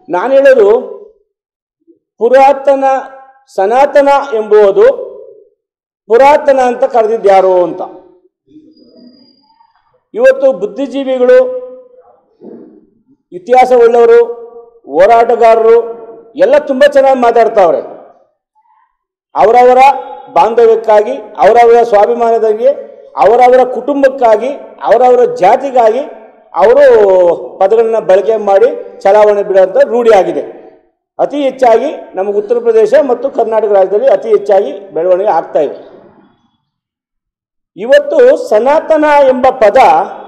ನಾನು ಹೇಳೋದು ಪುರಾತನ ಸನಾತನ ಎಂಬುದು ಪುರಾತನ ಅಂತ ಕರೆದಿದ್ಯಾರು ಅಂತ. ಇವತ್ತು ಬುದ್ಧಿಜೀವಿಗಳು, ಇತಿಹಾಸ ಉಳ್ಳವರು, ಹೋರಾಟಗಾರರು ಎಲ್ಲ ತುಂಬ ಚೆನ್ನಾಗಿ ಮಾತಾಡ್ತಾವ್ರೆ. ಅವರವರ ಬಾಂಧವ್ಯಕ್ಕಾಗಿ, ಅವರವರ ಸ್ವಾಭಿಮಾನದಾಗಿ, ಅವರವರ ಕುಟುಂಬಕ್ಕಾಗಿ, ಅವರವರ ಜಾತಿಗಾಗಿ ಅವರು ಪದಗಳನ್ನ ಬಳಕೆ ಮಾಡಿ ಚಲಾವಣೆ ಬಿಡುವಂಥ ರೂಢಿಯಾಗಿದೆ. ಅತಿ ಹೆಚ್ಚಾಗಿ ನಮ್ಮ ಉತ್ತರ ಪ್ರದೇಶ ಮತ್ತು ಕರ್ನಾಟಕ ರಾಜ್ಯದಲ್ಲಿ ಅತಿ ಹೆಚ್ಚಾಗಿ ಬೆಳವಣಿಗೆ ಆಗ್ತಾ ಇದೆ. ಇವತ್ತು ಸನಾತನ ಎಂಬ ಪದ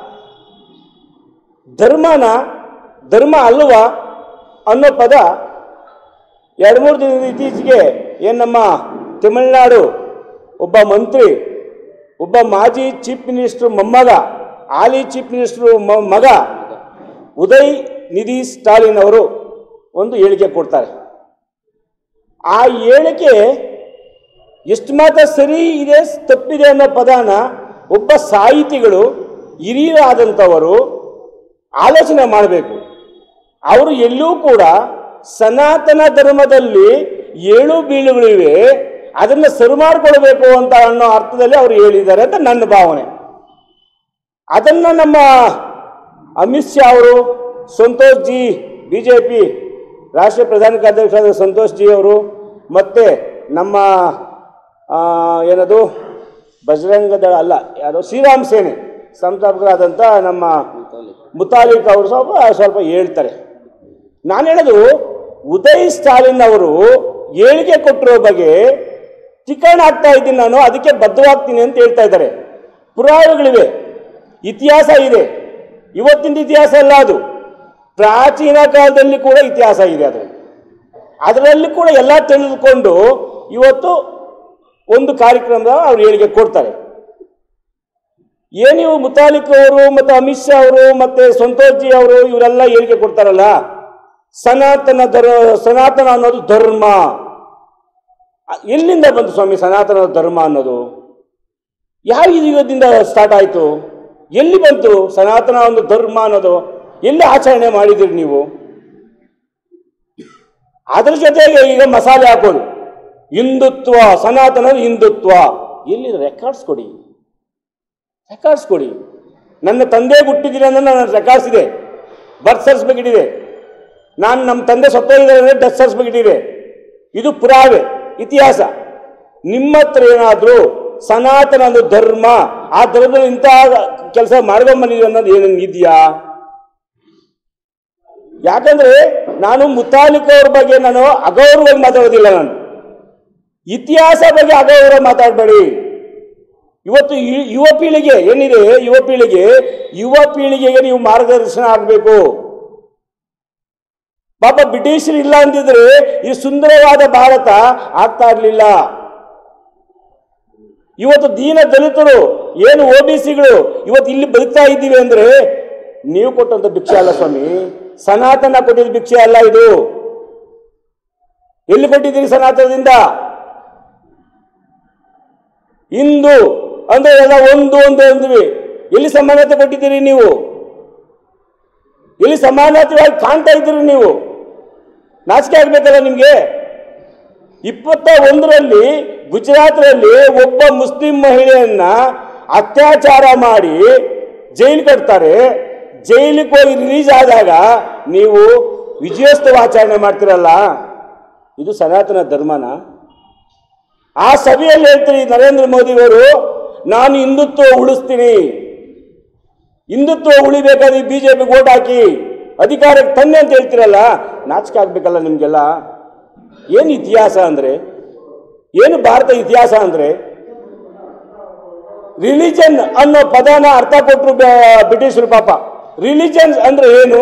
ಧರ್ಮ ಅಲ್ವಾ ಅನ್ನೋ ಪದ 2-3 ದಿನದ ಇತ್ತೀಚೆಗೆ ಏನು ನಮ್ಮ ತಮಿಳುನಾಡು ಒಬ್ಬ ಮಂತ್ರಿ, ಒಬ್ಬ ಮಾಜಿ ಚೀಫ್ ಮಿನಿಸ್ಟರ್ ಮೊಮ್ಮಗ, ಹಾಲಿ ಚೀಫ್ ಮಿನಿಸ್ಟರ್ ಮಗ ಉದಯ್ ನಿಧಿ ಸ್ಟಾಲಿನ್ ಅವರು ಒಂದು ಹೇಳಿಕೆ ಕೊಡ್ತಾರೆ. ಆ ಹೇಳಿಕೆ ಎಷ್ಟು ಮಾತ್ರ ಸರಿ ಇದೆ ತಪ್ಪಿದೆ ಅನ್ನೋ ಪದನ ಒಬ್ಬ ಸಾಹಿತಿಗಳು, ಹಿರಿಯರಾದಂಥವರು ಆಲೋಚನೆ ಮಾಡಬೇಕು. ಅವರು ಎಲ್ಲೂ ಕೂಡ ಸನಾತನ ಧರ್ಮದಲ್ಲಿ ಏಳು ಬೀಳುಗಳಿವೆ, ಅದನ್ನು ಸರಿ ಮಾಡಿಕೊಳ್ಬೇಕು ಅಂತ ಅನ್ನೋ ಅರ್ಥದಲ್ಲಿ ಅವರು ಹೇಳಿದ್ದಾರೆ ಅಂತ ನನ್ನ ಭಾವನೆ. ಅದನ್ನು ನಮ್ಮ ಅಮಿತ್ ಶಾ ಅವರು, ಸಂತೋಷ್ ಜಿ, BJP ರಾಷ್ಟ್ರೀಯ ಪ್ರಧಾನ ಕಾರ್ಯದರ್ಶಿಯಾದ ಸಂತೋಷ್ ಜಿ ಅವರು, ಮತ್ತು ನಮ್ಮ ಏನದು ಬಜರಂಗ ದಳ ಅಲ್ಲ, ಯಾರೋ ಶ್ರೀರಾಮ್ ಸೇನೆ ಸಂಸ್ಥಾಪಕರಾದಂಥ ನಮ್ಮ ಮುತಾಲಿಕ್ ಅವರು ಸ್ವಲ್ಪ ಹೇಳ್ತಾರೆ. ನಾನು ಹೇಳೋದು, ಉದಯ್ ಸ್ಟಾಲಿನ್ ಅವರು ಹೇಳಿಕೆ ಕೊಟ್ಟಿರೋ ಬಗ್ಗೆ ಚಿಕನ್ ಆಗ್ತಾ ಇದ್ದೀನಿ ನಾನು, ಅದಕ್ಕೆ ಬದ್ಧವಾಗ್ತೀನಿ ಅಂತ ಹೇಳ್ತಾ ಇದ್ದಾರೆ. ಪುರಾವೆಗಳಿವೆ, ಇತಿಹಾಸ ಇದೆ. ಇವತ್ತಿನ ಇತಿಹಾಸ ಅಲ್ಲ ಅದು, ಪ್ರಾಚೀನ ಕಾಲದಲ್ಲಿ ಕೂಡ ಇತಿಹಾಸ ಇದೆ. ಅದರಲ್ಲಿ ಕೂಡ ಎಲ್ಲ ತಿಳಿದುಕೊಂಡು ಇವತ್ತು ಒಂದು ಕಾರ್ಯಕ್ರಮದ ಅವ್ರು ಹೇಳಿಕೆ ಕೊಡ್ತಾರೆ. ಏನಿವು ಮುತಾಲಿಕ್ ಅವರು ಮತ್ತು ಅಮಿತ್ ಶಾ ಅವರು ಮತ್ತು ಸಂತೋಷ್ ಜಿ ಅವರು ಇವರೆಲ್ಲ ಹೇಳಿಕೆ ಕೊಡ್ತಾರಲ್ಲ, ಸನಾತನ ಅನ್ನೋದು ಧರ್ಮ. ಎಲ್ಲಿಂದ ಬಂತು ಸ್ವಾಮಿ ಸನಾತನ ಧರ್ಮ ಅನ್ನೋದು? ಯಾವ ಯುಗದಿಂದ ಸ್ಟಾರ್ಟ್ ಆಯಿತು? ಎಲ್ಲಿ ಬಂತು ಸನಾತನ ಒಂದು ಧರ್ಮ ಅನ್ನೋದು? ಎಲ್ಲಿ ಆಚರಣೆ ಮಾಡಿದಿರಿ ನೀವು? ಅದ್ರ ಜೊತೆಗೆ ಈಗ ಮಸಾಲೆ ಹಾಕೋದು, ಹಿಂದುತ್ವ, ಸನಾತನ ಹಿಂದುತ್ವ. ಎಲ್ಲಿ ರೆಕಾರ್ಡ್ಸ್ ಕೊಡಿ. ನನ್ನ ತಂದೆ ಹುಟ್ಟಿದ್ದೀನಿ ಅಂದ್ರೆ ನನ್ನ ರೆಕಾರ್ಡ್ಸ್ ಇದೆ, ಬರ್ತ್ ಸರ್ಟಿಫಿಕೇಟ್ ಇದೆ. ನಾನು ನಮ್ಮ ತಂದೆ ಸತ್ತೋಗಿದ್ದಾರೆ ಅಂದರೆ ಡೆತ್ ಸರ್ಟಿಫಿಕೇಟ್ ಇದೆ. ಇದು ಪುರಾವೆ, ಇತಿಹಾಸ. ನಿಮ್ಮ ಹತ್ರ ಏನಾದರೂ ಸನಾತನ ಒಂದು ಧರ್ಮ, ಆ ಧರ್ಮದಲ್ಲಿ ಇಂತಹ ಕೆಲಸ ಮಾಡ್ಕೊಂಬಂದಿದೆ ಅನ್ನೋದು ಏನೇನು ಇದೆಯಾ? ಯಾಕಂದ್ರೆ ನಾನು ಮುತಾಲಿಕ್ ಅವ್ರ ಬಗ್ಗೆ ನಾನು ಅಗೌರವಾಗಿ ಮಾತಾಡೋದಿಲ್ಲ. ನಾನು ಇತಿಹಾಸ ಬಗ್ಗೆ ಅಗೌರವ ಮಾತಾಡಬೇಡಿ. ಇವತ್ತು ಯುವ ಪೀಳಿಗೆ ಏನಿದೆ, ಯುವ ಪೀಳಿಗೆಗೆ ನೀವು ಮಾರ್ಗದರ್ಶನ ಆಗಬೇಕು. ಪಾಪ ಬ್ರಿಟಿಷರು ಇಲ್ಲ ಅಂತಿದ್ರೆ ಈ ಸುಂದರವಾದ ಭಾರತ ಆಗ್ತಾ ಇರಲಿಲ್ಲ. ಇವತ್ತು ದೀನ ದಲಿತರು ಏನು OBCಗಳು ಇವತ್ತು ಇಲ್ಲಿ ಬದುಕ್ತಾ ಇದ್ದೀವಿ ಅಂದ್ರೆ ನೀವು ಕೊಟ್ಟಂತ ಭಿಕ್ಷೆ ಅಲ್ಲ ಸ್ವಾಮಿ, ಸನಾತನ ಕೊಟ್ಟಿದ್ದ ಭಿಕ್ಷೆ ಅಲ್ಲ ಇದು. ಎಲ್ಲಿ ಕೊಟ್ಟಿದ್ದೀರಿ ಸನಾತನದಿಂದ? ಹಿಂದೂ ಅಂದ್ರೆ ಎಲ್ಲ ಒಂದು ಅಂದ್ವಿ. ಎಲ್ಲಿ ಸಮಾನತೆ ಕೊಟ್ಟಿದ್ದೀರಿ ನೀವು? ಎಲ್ಲಿ ಸಮಾನತೆಯಾಗಿ ಕಾಣ್ತಾ ಇದ್ದೀರಿ ನೀವು? ನಾಚಿಕೆ ಆಗ್ಬೇಕಲ್ಲ ನಿಮ್ಗೆ. 21ರಲ್ಲಿ ಗುಜರಾತ್ನಲ್ಲಿ ಒಬ್ಬ ಮುಸ್ಲಿಂ ಮಹಿಳೆಯನ್ನ ಅತ್ಯಾಚಾರ ಮಾಡಿ ಜೈಲು ಕಟ್ತಾರೆ. ಜೈಲಿಗೆ ಹೋಗಿ ರಿಲೀಸ್ ಆದಾಗ ನೀವು ವಿಜಯೋತ್ಸವ ಆಚರಣೆ ಮಾಡ್ತಿರಲ್ಲ, ಇದು ಸನಾತನ ಧರ್ಮನ? ಆ ಸಭೆಯಲ್ಲಿ ಹೇಳ್ತೀರಿ ನರೇಂದ್ರ ಮೋದಿಯವರು, ನಾನು ಹಿಂದುತ್ವ ಉಳಿಸ್ತೀನಿ, ಹಿಂದುತ್ವ ಉಳಿಬೇಕಾದ್ರೆ BJPಗೆ ಓಟ್ ಹಾಕಿ ಅಧಿಕಾರಕ್ಕೆ ತನ್ನಿ ಅಂತ ಹೇಳ್ತಿರಲ್ಲ, ನಾಚಿಕೆ ಆಗ್ಬೇಕಲ್ಲ ನಿಮ್ಗೆಲ್ಲ. ಏನು ಇತಿಹಾಸ ಅಂದ್ರೆ ಏನು? ಭಾರತ ಇತಿಹಾಸ ಅಂದ್ರೆ ರಿಲಿಜನ್ ಅನ್ನೋ ಪದನ ಅರ್ಥ ಕೊಟ್ಟರು ಬ್ರಿಟಿಷರು. ಪಾಪ ರಿಲಿಜನ್ ಅಂದ್ರೆ ಏನು?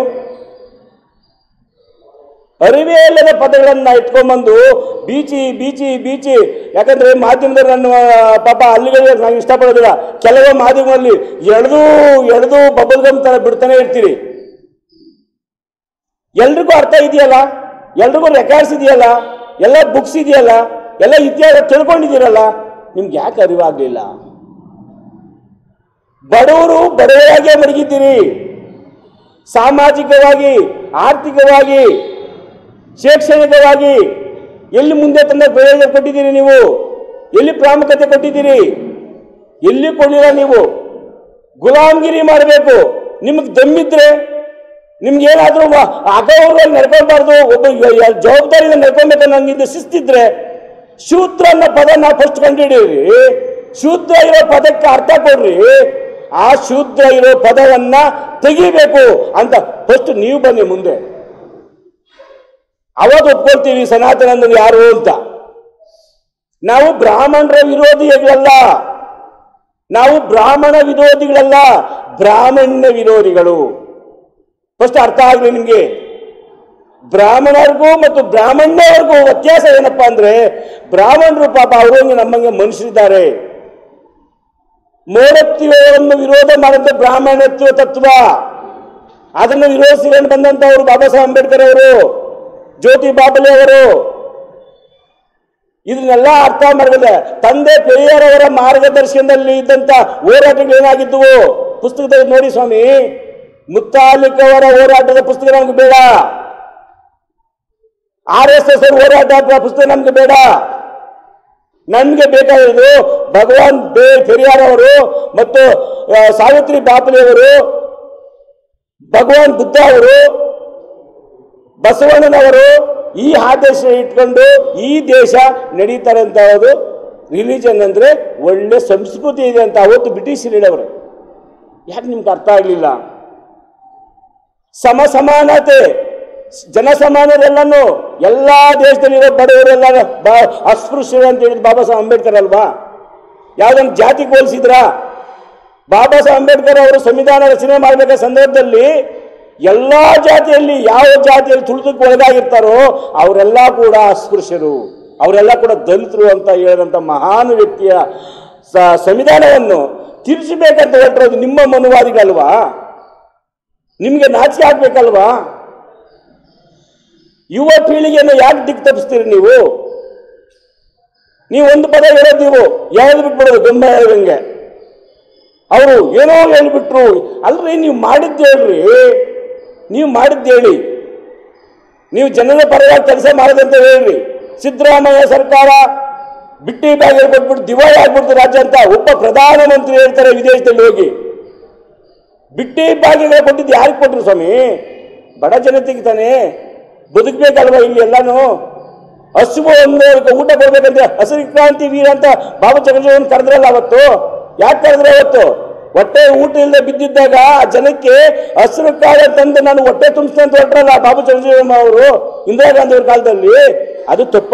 ಅರಿವೇ ಇಲ್ಲದ ಪದಗಳನ್ನ ಇಟ್ಕೊಂಡ್ಬಂದು ಬೀಚಿ. ಯಾಕಂದ್ರೆ ಮಾಧ್ಯಮದಲ್ಲಿ ನನ್ನ ಪಾಪ ಅಲ್ಲಿಗಳಿಗೆ ನಾನು ಇಷ್ಟಪಡೋದಿಲ್ಲ. ಕೆಲವು ಮಾಧ್ಯಮದಲ್ಲಿ ಎಳೆದು ಬಬಲ್ ಗಮ್ ತರ ಬಿಡ್ತಾನೆ ಇರ್ತೀರಿ. ಎಲ್ರಿಗೂ ಅರ್ಥ ಇದೆಯಲ್ಲ, ಎಲ್ರಿಗೂ ರೆಕಾರ್ಡ್ಸ್ ಇದೆಯಲ್ಲ, ಎಲ್ಲ ಬುಕ್ಸ್ ಇದೆಯಲ್ಲ, ಎಲ್ಲ ಇತಿಹಾಸ ತಿಳ್ಕೊಂಡಿದ್ದೀರಲ್ಲ, ನಿಮ್ಗೆ ಯಾಕೆ ಅರಿವಾಗಲಿಲ್ಲ? ಬಡವರು ಬಡವರಾಗೇ ಮಡಗಿದ್ದೀರಿ. ಸಾಮಾಜಿಕವಾಗಿ, ಆರ್ಥಿಕವಾಗಿ ಶೈಕ್ಷಣಿಕವಾಗಿ ಎಲ್ಲಿ ಮುಂದೆ ತಂದ ಪ್ರಯೋಜನ ಕೊಟ್ಟಿದ್ದೀರಿ ನೀವು? ಎಲ್ಲಿ ಪ್ರಾಮುಖ್ಯತೆ ಕೊಟ್ಟಿದ್ದೀರಿ? ಎಲ್ಲಿ ಕೊಡಲಿಲ್ಲ ನೀವು. ಗುಲಾಮ್ಗಿರಿ ಮಾಡಬೇಕು. ನಿಮಗೆ ದಮ್ಮಿದ್ರೆ, ನಿಮ್ಗೇನಾದ್ರೂ ಅಗೌರವಾಗಿ ನಡ್ಕೊಳ್ಬಾರ್ದು, ಒಬ್ಬ ಜವಾಬ್ದಾರಿಯಿಂದ ನಡ್ಕೊಳ್ಬೇಕು ನಂಗಿದ್ದು ಶಿಸ್ತಿದ್ರೆ, ಶೂದ್ರ ಅನ್ನೋ ಪದ ನಾವು ಫಸ್ಟ್ ಕಂಡುಹಿಡಿಯಿರಿ. ಶೂದ್ರ ಇರೋ ಪದಕ್ಕೆ ಅರ್ಥ ಕೊಡ್ರಿ. ಆ ಶೂದ್ರ ಇರೋ ಪದವನ್ನ ತೆಗಿಬೇಕು ಅಂತ ಫಸ್ಟ್ ನೀವು ಬನ್ನಿ ಮುಂದೆ. ಅವಾಗ ಒಪ್ಕೊಳ್ತೀವಿ ಸನಾತನ ಅಂದ್ರೆ ಯಾರು ಅಂತ. ನಾವು ಬ್ರಾಹ್ಮಣರ ವಿರೋಧಿಗಳಲ್ಲ, ನಾವು ಬ್ರಾಹ್ಮಣ ವಿರೋಧಿಗಳಲ್ಲ, ಬ್ರಾಹ್ಮಣ್ಯ ವಿರೋಧಿಗಳು. ಫಸ್ಟ್ ಅರ್ಥ ಆಗಲಿ ನಿಮ್ಗೆ. ಬ್ರಾಹ್ಮಣರಿಗೂ ಮತ್ತು ಬ್ರಾಹ್ಮಣ್ಯವ್ರಿಗೂ ವ್ಯತ್ಯಾಸ ಏನಪ್ಪಾ ಅಂದ್ರೆ, ಬ್ರಾಹ್ಮಣರು ಪಾಪ ಅವರಂಗೆ ನಮ್ಮಂಗೆ ಮನುಷ್ಯರಿದ್ದಾರೆ. ಮೋಡತ್ವವನ್ನು ವಿರೋಧ ಮಾಡಿದ ಬ್ರಾಹ್ಮಣತ್ವ ತತ್ವ, ಅದನ್ನು ವಿರೋಧಿಸಿಕೊಂಡು ಬಂದಂತವರು ಬಾಬಾ ಸಾಹೇಬ್ ಅಂಬೇಡ್ಕರ್ ಅವರು, ಜ್ಯೋತಿ ಬಾಬಲೆ ಅವರು. ಇದನ್ನೆಲ್ಲ ಅರ್ಥ ಮಾಡಿದೆ. ತಂದೆ ಪೆರಿಯಾರ್ ಅವರ ಮಾರ್ಗದರ್ಶನದಲ್ಲಿ ಇದ್ದಂತ ಹೋರಾಟಗಳೇನಾಗಿದ್ದವು ಪುಸ್ತಕದಲ್ಲಿ ನೋಡಿ ಸ್ವಾಮಿ. ಮುತಾಲಿಕ್ ಅವರ ಹೋರಾಟದ ಪುಸ್ತಕ ನಮ್ಗೆ ಬೇಡ, RSS ಹೋರಾಟ ಪುಸ್ತಕ ನಮ್ಗೆ ಬೇಡ. ನನ್ಗೆ ಬೇಕಾಗಿರೋದು ಭಗವಾನ್ ಪೆರಿಯಾರ್ ಅವರು ಮತ್ತು ಸಾವಿತ್ರಿ ಬಾಪಲೆ ಅವರು, ಭಗವಾನ್ ಬುದ್ಧ ಅವರು, ಬಸವಣ್ಣನವರು ಈ ಆದೇಶ ಇಟ್ಕೊಂಡು ಈ ದೇಶ ನಡೀತಾರೆ ಅಂತ. ಅದು ರಿಲಿಜನ್ ಅಂದ್ರೆ ಒಳ್ಳೆ ಸಂಸ್ಕೃತಿ ಇದೆ ಅಂತ ಅವತ್ತು ಬ್ರಿಟಿಷ್ ಹೇಳವರು. ಯಾಕೆ ನಿಮ್ಗೆ ಅರ್ಥ ಆಗಲಿಲ್ಲ? ಸಮಾನತೆ, ಜನಸಮಾನರೆಲ್ಲನೂ ಎಲ್ಲಾ ದೇಶದಲ್ಲಿರೋ ಬಡವರೆಲ್ಲ ಅಸ್ಪೃಶ್ಯರು ಅಂತ ಹೇಳಿದ್ರು ಬಾಬಾ ಸಾಹೇಬ್ ಅಂಬೇಡ್ಕರ್ ಅಲ್ವಾ? ಯಾವ್ದೊಂದು ಜಾತಿಗೆ ಹೋಲಿಸಿದ್ರ? ಬಾಬಾ ಸಾಹೇಬ್ ಅಂಬೇಡ್ಕರ್ ಅವರು ಸಂವಿಧಾನ ರಚನೆ ಮಾಡಬೇಕಾದ ಸಂದರ್ಭದಲ್ಲಿ ಎಲ್ಲಾ ಜಾತಿಯಲ್ಲಿ ಯಾವ ಜಾತಿಯಲ್ಲಿ ತುಳಿತಕ್ಕೆ ಒಳಗಾಗಿರ್ತಾರೋ ಅವರೆಲ್ಲ ಕೂಡ ಅಸ್ಪೃಶ್ಯರು, ಅವರೆಲ್ಲ ಕೂಡ ದಲಿತರು ಅಂತ ಹೇಳಿದಂಥ ಮಹಾನ್ ವ್ಯಕ್ತಿಯ ಸಂವಿಧಾನವನ್ನು ತಿರ್ಚಬೇಕಂತ ಹೊರಟಿರೋದು ನಿಮ್ಮ ಮನುವಾದಿಗಳಲ್ವಾ? ನಿಮಗೆ ನಾಚಿಕೆ ಆಗ್ಬೇಕಲ್ವಾ? ಯುವ ಪೀಳಿಗೆಯನ್ನು ಯಾಕೆ ದಿಕ್ಕು ತಪ್ಪಿಸ್ತೀರಿ ನೀವು? ಒಂದು ಪದ ಹೇಳೋದು, ನೀವು ಯಾವ್ದು ಬಿಟ್ಬಿಡೋದು ಗಂಬ ಹೇಳ್ದಂಗೆ. ಅವರು ಏನೋ ಹೇಳ್ಬಿಟ್ರು ಅಲ್ರಿ, ನೀವು ಮಾಡಿದ್ದು ಹೇಳ್ರಿ, ನೀವು ಮಾಡಿದ್ದು ಹೇಳಿ, ನೀವು ಜನರ ಪರವಾಗಿ ಕೆಲಸ ಮಾಡೋದಂತ ಹೇಳ್ರಿ. ಸಿದ್ದರಾಮಯ್ಯ ಸರ್ಕಾರ ಬಿಟ್ಟಿ ಬ್ಯಾಗ್ ಕೊಟ್ಬಿಟ್ಟು ದಿವಾಳಿ ಆಗ್ಬಿಡ್ತು ರಾಜ್ಯ ಅಂತ ಒಬ್ಬ ಪ್ರಧಾನಮಂತ್ರಿ ಹೇಳ್ತಾರೆ ವಿದೇಶದಲ್ಲಿ ಹೋಗಿ. ಬಿಟ್ಟಿ ಬ್ಯಾಗಿಗೆ ಕೊಟ್ಟಿದ್ದು ಯಾರಿಗೆ ಕೊಟ್ಟರು ಸ್ವಾಮಿ? ಬಡ ಜನತೆಗೆ ತಾನೇ, ಬದುಕಬೇಕಲ್ವಾ ಇಲ್ಲಿ ಎಲ್ಲಾನು. ಹಸುವು ಊಟ ಕೊಡ್ಬೇಕಂತ ಹಸಿರು ಕ್ರಾಂತಿ ವೀರ ಅಂತ ಬಾಬು ಜಗಜೀವನ್ ಕರೆದ್ರಲ್ಲ ಅವತ್ತು. ಯಾಕೆ ಕರೆದ್ರೆ ಅವತ್ತು? ಹೊಟ್ಟೆ ಊಟ ಇಲ್ಲದೆ ಬಿದ್ದಿದ್ದಾಗ ಆ ಜನಕ್ಕೆ ಹಸಿರು ಕಾಳು ತಂದು ನಾನು ಹೊಟ್ಟೆ ತುಂಬಿಸ್ತೇನೆ ಅಂತ ಹೊರಟ್ರಲ್ಲ ಬಾಬು ಜಗಜೀವನ್ ಅವರು ಇಂದಿರಾ ಗಾಂಧಿ ಅವ್ರ ಕಾಲದಲ್ಲಿ. ಅದು ತಪ್ಪ?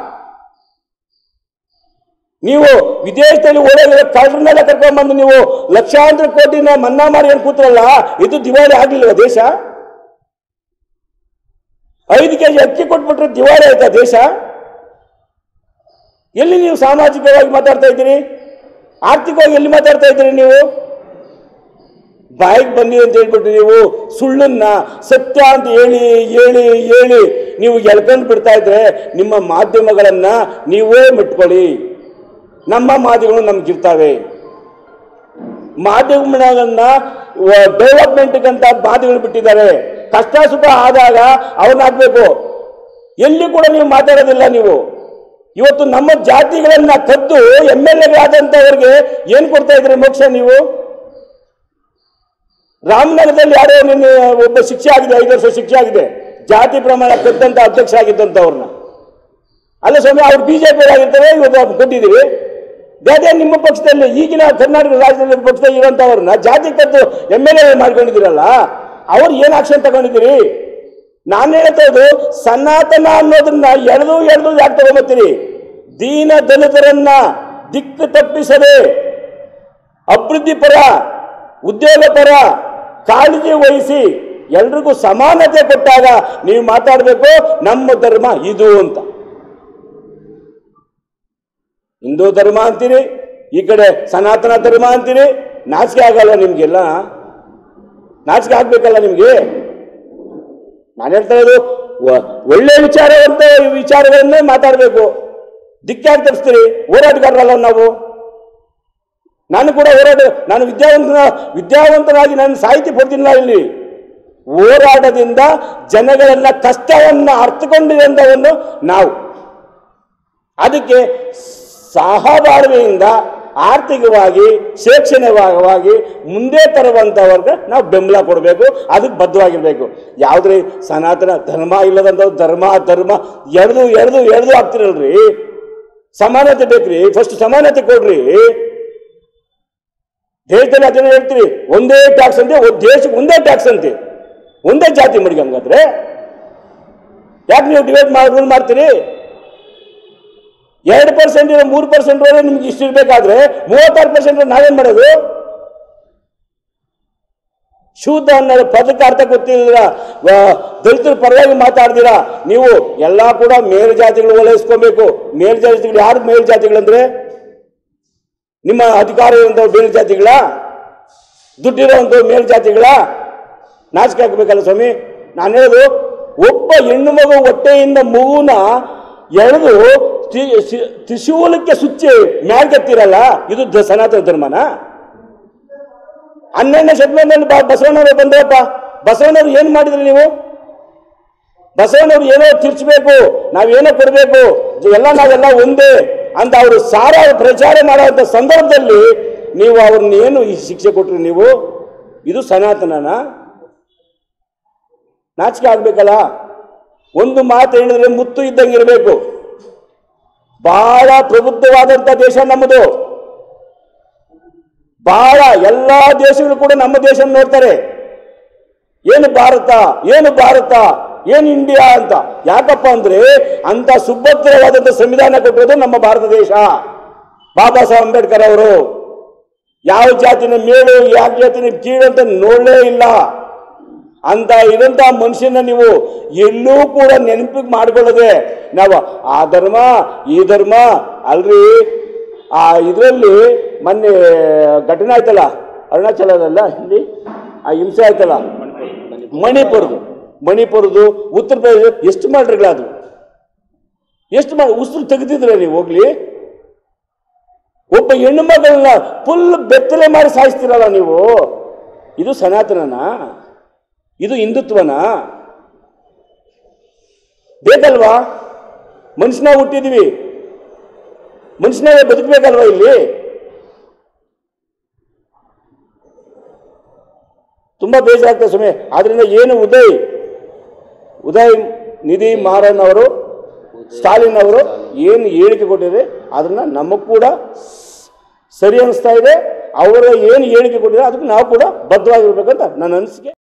ನೀವು ವಿದೇಶದಲ್ಲಿ ಓಡೋಗಿರೋ ಕಳ್ಳರನ್ನೆಲ್ಲ ಕರ್ಕೊಂಡ್ಬಂದು ನೀವು ಲಕ್ಷಾಂತರ ಕೋಟಿನ ಮನ್ನಾ ಮಾಡಿ ಏನು ಕೂತ್ರಲ್ಲ, ಇದು ದಿವಾಳಿ ಆಗ್ಲಿಲ್ವ ದೇಶ? 5 kg ಅಕ್ಕಿ ಕೊಟ್ಬಿಟ್ರೆ ದಿವಾಳಿ ಆಯ್ತಾ ದೇಶ? ಎಲ್ಲಿ ನೀವು ಸಾಮಾಜಿಕವಾಗಿ ಮಾತಾಡ್ತಾ ಇದ್ದೀರಿ? ಆರ್ಥಿಕವಾಗಿ ಎಲ್ಲಿ ಮಾತಾಡ್ತಾ ಇದ್ದೀರಿ ನೀವು? ಬಾಯಿಗೆ ಬನ್ನಿ ಅಂತ ಹೇಳ್ಬಿಟ್ಟು ನೀವು ಸುಳ್ಳನ್ನ ಸತ್ಯ ಅಂತ ಹೇಳಿ ಹೇಳಿ ಹೇಳಿ ನೀವು ಎಳ್ಕೊಂಡು ಬಿಡ್ತಾ ಇದ್ರೆ ನಿಮ್ಮ ಮಾಧ್ಯಮಗಳನ್ನ ನೀವೇ ಮಿಟ್ಕೊಳ್ಳಿ. ನಮ್ಮ ಮಾಧ್ಯಮಗಳು ನಮ್ಗಿರ್ತಾವೆ. ಮಾಧ್ಯಮಗಳನ್ನ ಡೆವಲಪ್ಮೆಂಟ್ಗಂತ ಮಾಧ್ಯಮಗಳು ಬಿಟ್ಟಿದ್ದಾರೆ. ಕಷ್ಟ ಸುಖ ಆದಾಗ ಅವ್ರನ್ನ ಹಾಕ್ಬೇಕು. ಎಲ್ಲಿ ಕೂಡ ನೀವು ಮಾತಾಡೋದಿಲ್ಲ. ನೀವು ಇವತ್ತು ನಮ್ಮ ಜಾತಿಗಳನ್ನ ಕದ್ದು MLA ಆದಂತವ್ರಿಗೆ ಏನ್ ಕೊಡ್ತಾ ಇದ್ರಿ ಮೋಕ್ಷ? ನೀವು ರಾಮನಗರದಲ್ಲಿ ಯಾರೋ ನಿನ್ನೆ ಒಬ್ಬ ಶಿಕ್ಷೆ ಆಗಿದೆ, 5 ವರ್ಷ ಶಿಕ್ಷೆ ಆಗಿದೆ, ಜಾತಿ ಪ್ರಮಾಣ ಕದ್ದಂತ ಅಧ್ಯಕ್ಷ ಆಗಿದ್ದಂಥವ್ರನ್ನ. ಅಲ್ಲ ಸ್ವಾಮಿ, ಅವ್ರು BJP ಆಗಿರ್ತಾರೆ, ಇವತ್ತು ಕೊಟ್ಟಿದ್ದೀವಿ. ಅದೇ ನಿಮ್ಮ ಪಕ್ಷದಲ್ಲಿ ಈಗಿನ ಕರ್ನಾಟಕ ರಾಜ್ಯದಲ್ಲಿ ಪಕ್ಷದಲ್ಲಿ ಇರುವಂತವ್ರನ್ನ ಜಾತಿ ಕದ್ದು MLA ಮಾಡ್ಕೊಂಡಿದ್ದೀರಲ್ಲ, ಅವ್ರು ಏನ್ ಆಕ್ಷನ್ ತಗೊಂಡಿದ್ದೀರಿ? ನಾನು ಹೇಳ್ತಾ ಇದ್ದು ಸನಾತನ ಅನ್ನೋದನ್ನ ಎಳೆದು ಯಾಕೆ ತಗೊಂಬತ್ತೀರಿ? ದೀನ ದಲಿತರನ್ನ ದಿಕ್ಕು ತಪ್ಪಿಸದೆ ಅಭಿವೃದ್ಧಿ ಪರ, ಉದ್ಯೋಗ ಪರ ಕಾಳಜಿ ವಹಿಸಿ ಎಲ್ರಿಗೂ ಸಮಾನತೆ ಕೊಟ್ಟಾಗ ನೀವು ಮಾತಾಡಬೇಕು ನಮ್ಮ ಧರ್ಮ ಇದು ಅಂತ. ಹಿಂದೂ ಧರ್ಮ ಅಂತೀರಿ, ಈ ಕಡೆ ಸನಾತನ ಧರ್ಮ ಅಂತೀರಿ. ನಾಚಿಕೆ ಆಗಲ್ಲ ನಿಮ್ಗೆಲ್ಲ? ನಾಚಿಕೆ ಆಗ್ಬೇಕಲ್ಲ ನಿಮ್ಗೆ? ನಾನು ಹೇಳ್ತಾ ಇರೋದು ಒಳ್ಳೆ ವಿಚಾರಗಳನ್ನೇ ಮಾತಾಡಬೇಕು. ದಿಕ್ಕಾಗಿ ತಪ್ಪಿಸ್ತೀರಿ? ಹೋರಾಟಗಾರರಲ್ಲ ನಾವು. ನಾನು ಕೂಡ ನಾನು ವಿದ್ಯಾವಂತನಾಗಿ ನಾನು ಸಾಹಿತ್ಯ ಪಡ್ತೀನಿಲ್ಲ ಇಲ್ಲಿ. ಹೋರಾಟದಿಂದ ಜನಗಳನ್ನ ಕಷ್ಟವನ್ನ ಅರ್ಥಕೊಂಡಿರುವಂಥವನ್ನು ನಾವು. ಅದಕ್ಕೆ ಸಹಬಾಳ್ವೆಯಿಂದ ಆರ್ಥಿಕವಾಗಿ ಶೈಕ್ಷಣಿಕವಾಗಿ ಮುಂದೆ ತರುವಂಥವ್ರಿಗೆ ನಾವು ಬೆಂಬಲ ಕೊಡಬೇಕು, ಅದಕ್ಕೆ ಬದ್ಧವಾಗಿರ್ಬೇಕು. ಯಾವುದ್ರಿ ಸನಾತನ ಧರ್ಮ ಇಲ್ಲದಂಥ ಧರ್ಮ ಎರಡು ಆಗ್ತಿರಲ್ರಿ. ಸಮಾನತೆ ಬೇಕ್ರಿ, ಫಸ್ಟ್ ಸಮಾನತೆ ಕೊಡ್ರಿ. ದೇಶದಲ್ಲಿ ಅದನ್ನ ಹೇಳ್ತೀರಿ, ಒಂದೇ ಟ್ಯಾಕ್ಸ್ ಅಂತೆ, ದೇಶಕ್ಕೆ ಒಂದೇ ಟ್ಯಾಕ್ಸ್ ಅಂತೆ, ಒಂದೇ ಜಾತಿ ಮಡಿಗೆ. ಹಂಗಾದ್ರೆ ಯಾಕೆ ನೀವು ಡಿವೈಡ್ ರೂಲ್ ಮಾಡ್ತೀರಿ? 2% 3% ನಿಮ್ಗೆ ಇಷ್ಟು ಇರಬೇಕಾದ್ರೆ 36% ನಾವೇನ್ ಮಾಡೋದು? ಶೂದ್ರ ಅನ್ನೋ ಪದಕ್ಕೆ ಅರ್ಥ ಗೊತ್ತಿಲ್ಲ, ದಲಿತರ ಪರವಾಗಿ ಮಾತಾಡ್ತೀರಾ ನೀವು. ಎಲ್ಲ ಕೂಡ ಮೇಲ್ಜಾತಿಗಳು ಓಲೈಸ್ಕೊಬೇಕು. ಮೇಲ್ಜಾತಿಗಳು ಯಾರು ಮೇಲ್ಜಾತಿಗಳಂದ್ರೆ? ನಿಮ್ಮ ಅಧಿಕಾರ ಇರುವಂಥವ್ರು ಮೇಲ್ಜಾತಿಗಳ, ದುಡ್ಡಿರುವಂಥವ್ರು ಮೇಲ್ಜಾತಿಗಳ? ನಾಚಿಕೆ ಹಾಕಬೇಕಲ್ಲ ಸ್ವಾಮಿ. ನಾನು ಹೇಳೋದು, ಒಬ್ಬ ಹೆಣ್ಣು ಮಗು ಹೊಟ್ಟೆಯಿಂದ ಮಗುನ ಎಳೆದು ತ್ರಿಶೂಲಕ್ಕೆ ಸುಚ್ಚಿ ಮ್ಯಾಲ್ಗೆತ್ತಿರಲ್ಲ, ಇದು ಸನಾತನ ಧರ್ಮನ? 12ನೇ ಶತಮಾನದಲ್ಲಿ ಬಸವಣ್ಣವರು ಬಂದ್ರಪ್ಪ. ಬಸವಣ್ಣವ್ರು ಏನ್ ಮಾಡಿದ್ರಿ ನೀವು? ಬಸವಣ್ಣವ್ರು ಏನೋ ತಿರ್ಚಬೇಕು, ನಾವೇನೋ ಕೊಡಬೇಕು, ನಾವೆಲ್ಲ ಒಂದೇ ಅಂತ ಅವರು ಸಾರ ಪ್ರಚಾರ ಮಾಡುವಂಥ ಸಂದರ್ಭದಲ್ಲಿ ನೀವು ಅವ್ರನ್ನ ಏನು ಈ ಶಿಕ್ಷೆ ಕೊಟ್ರಿ ನೀವು? ಇದು ಸನಾತನನ? ನಾಚಿಕೆ ಆಗ್ಬೇಕಲ್ಲ. ಒಂದು ಮಾತು ಹೇಳಿದ್ರೆ ಮುತ್ತು ಇದ್ದಂಗೆ ಇರಬೇಕು. ಬಹಳ ಪ್ರಬುದ್ಧವಾದಂಥ ದೇಶ ನಮ್ಮದು. ಬಹಳ ಎಲ್ಲಾ ದೇಶಗಳು ಕೂಡ ನಮ್ಮ ದೇಶ ನೋಡ್ತಾರೆ. ಏನು ಭಾರತ, ಏನು ಭಾರತ, ಏನು ಇಂಡಿಯಾ ಅಂತ. ಯಾಕಪ್ಪ ಅಂದ್ರೆ ಅಂತ ಸುಭದ್ರವಾದಂಥ ಸಂವಿಧಾನ ಕೊಟ್ಟಿರೋದು ನಮ್ಮ ಭಾರತ ದೇಶ. ಬಾಬಾ ಸಾಹೇಬ್ ಅಂಬೇಡ್ಕರ್ ಅವರು ಯಾವ ಜಾತಿನ ಮೇಲು ಯಾವ ಜಾತಿನ ಕೀಳು ಅಂತ ನೋಡಲೇ ಇಲ್ಲ. ಅಂತ ಇದಂತ ಮನುಷ್ಯನ ನೀವು ಎಲ್ಲೂ ಕೂಡ ನೆನಪಿಗೆ ಮಾಡ್ಕೊಳ್ಳದೆ ನಾವು ಆ ಧರ್ಮ ಈ ಧರ್ಮ ಅಲ್ರಿ. ಆ ಇದರಲ್ಲಿ ಮೊನ್ನೆ ಘಟನೆ ಆಯ್ತಲ್ಲ ಅರುಣಾಚಲದಲ್ಲ, ಇಲ್ಲಿ ಆ ಹಿಂಸೆ ಆಯ್ತಲ್ಲ, ಮಣಿಪುರದು ಉತ್ತರ ಪ್ರದೇಶ, ಎಷ್ಟು ಮಾಡ್ರಿಗಳದು? ಎಷ್ಟು ಮಾಡಿ ಉಸಿರು ತೆಗೆದಿದ್ರೆ ನೀವು ಹೋಗ್ಲಿ? ಒಬ್ಬ ಹೆಣ್ಣು ಮಗಳನ್ನ ಫುಲ್ ಬೆತ್ತಲೆ ಮಾಡಿ ಸಾಯಿಸ್ತೀರಲ್ಲ ನೀವು. ಇದು ಸನಾತನನ? ಇದು ಹಿಂದುತ್ವನ? ಬೇಕಲ್ವಾ? ಮನುಷ್ಯನಾಗ ಹುಟ್ಟಿದ್ವಿ, ಮನುಷ್ಯನಾಗ ಬದುಕಬೇಕಲ್ವಾ ಇಲ್ಲಿ? ತುಂಬಾ ಬೇಜಾರಾಗ್ತದೆ ಸ್ವಾಮಿ. ಆದ್ರಿಂದ ಏನು ಉದಯ್ ನಿಧಿ ಮಾರನ್ ಅವರು, ಸ್ಟಾಲಿನ್ ಅವರು ಏನು ಹೇಳಿಕೆ ಕೊಟ್ಟಿದೆ ಅದನ್ನ ನಮಗ್ ಕೂಡ ಸರಿ ಅನಿಸ್ತಾ ಇದೆ. ಅವರು ಏನು ಹೇಳಿಕೆ ಕೊಟ್ಟಿದೆ ಅದಕ್ಕೆ ನಾವು ಕೂಡ ಬದ್ಧವಾಗಿರ್ಬೇಕಂತ ನನ್ನ ಅನಿಸಿಕೆ.